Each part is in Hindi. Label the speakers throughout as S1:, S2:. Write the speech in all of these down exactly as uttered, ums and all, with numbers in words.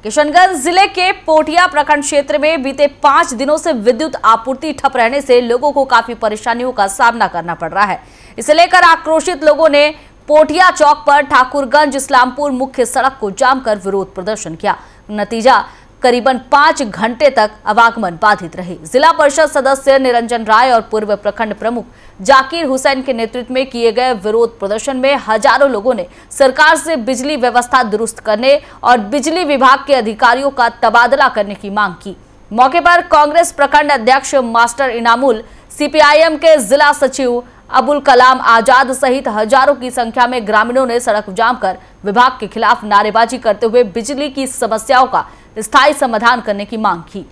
S1: किशनगंज जिले के पोटिया प्रखंड क्षेत्र में बीते पांच दिनों से विद्युत आपूर्ति ठप रहने से लोगों को काफी परेशानियों का सामना करना पड़ रहा है। इसे लेकर आक्रोशित लोगों ने पोटिया चौक पर ठाकुरगंज इस्लामपुर मुख्य सड़क को जाम कर विरोध प्रदर्शन किया। नतीजा करीबन पांच घंटे तक आवागमन बाधित रही। जिला परिषद सदस्य निरंजन राय और पूर्व प्रखंड प्रमुख जाकिर हुसैन के नेतृत्व में किए गए विरोध प्रदर्शन में हजारों लोगों ने सरकार से बिजली व्यवस्था दुरुस्त करने और बिजली विभाग के अधिकारियों का तबादला करने की मांग की। मौके पर कांग्रेस प्रखंड अध्यक्ष मास्टर इनामुल, सीपीआईएम के जिला सचिव अबुल कलाम आजाद सहित हजारों की संख्या में ग्रामीणों ने सड़क जाम कर विभाग के खिलाफ नारेबाजी करते हुए बिजली की समस्याओं का स्थायी समाधान करने की मांग की।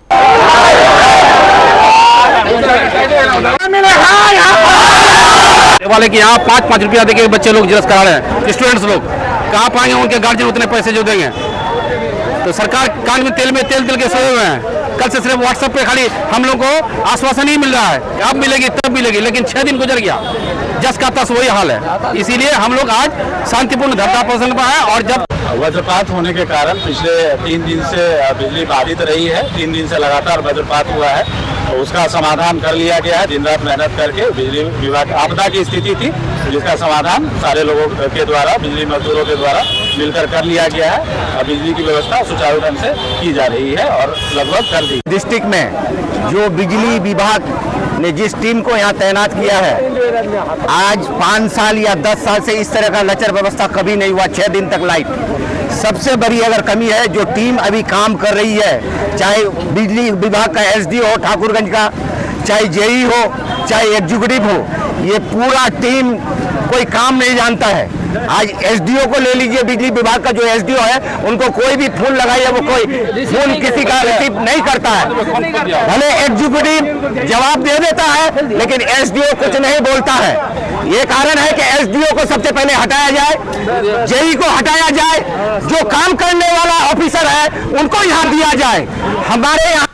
S2: वाले कि यहाँ पाँच पाँच रुपया देके बच्चे लोग जिरस करा रहे हैं, स्टूडेंट्स लोग कहाँ पाएंगे, उनके गार्जियन उतने पैसे जो देंगे। तो सरकार कान में तेल में तेल तेल के सोए हुए हैं। कल से सिर्फ व्हाट्सएप पे खाली हम लोग को आश्वासन ही मिल रहा है, अब मिलेगी तब मिलेगी, लेकिन छह दिन गुजर गया, जस का तस वही हाल है। इसीलिए हम लोग आज शांतिपूर्ण धरना प्रदर्शन पर हैं। और जब
S3: वज्रपात होने के कारण पिछले तीन दिन से बिजली बाधित रही है, तीन दिन से लगातार वज्रपात हुआ है, तो उसका समाधान कर लिया गया है। दिन रात मेहनत करके बिजली विभाग, आपदा की स्थिति थी जिसका समाधान सारे लोगों के द्वारा, बिजली मजदूरों के द्वारा मिलकर कर लिया गया है। अब बिजली की व्यवस्था सुचारू ढंग से की जा रही है और लगभग कर दी।
S4: डिस्ट्रिक्ट में जो बिजली विभाग ने जिस टीम को यहाँ तैनात किया है, आज पाँच साल या दस साल से इस तरह का लचर व्यवस्था कभी नहीं हुआ। छह दिन तक लाइट सबसे बड़ी अगर कमी है, जो टीम अभी काम कर रही है, चाहे बिजली विभाग का एसडी हो ठाकुरगंज का, चाहे जेई हो, चाहे एग्जीक्यूटिव हो, ये पूरा टीम कोई काम नहीं जानता है। आज एसडीओ को ले लीजिए, बिजली विभाग का जो एसडीओ है, उनको कोई भी फोन लगाइए, वो कोई फोन किसी का रिसीव नहीं करता है। भले एग्जीक्यूटिव जवाब दे देता है, लेकिन एसडीओ कुछ नहीं बोलता है। ये कारण है कि एसडीओ को सबसे पहले हटाया जाए, जेई को हटाया जाए, जो काम करने वाला ऑफिसर है उनको यहाँ दिया जाए। हमारे यहाँ